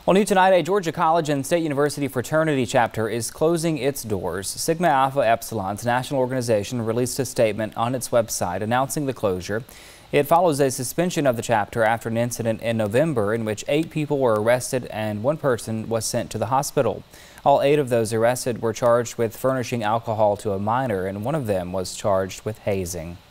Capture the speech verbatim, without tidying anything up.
Well, new tonight, a Georgia College and State University fraternity chapter is closing its doors. Sigma Alpha Epsilon's national organization released a statement on its website announcing the closure. It follows a suspension of the chapter after an incident in November in which eight people were arrested and one person was sent to the hospital. All eight of those arrested were charged with furnishing alcohol to a minor, and one of them was charged with hazing.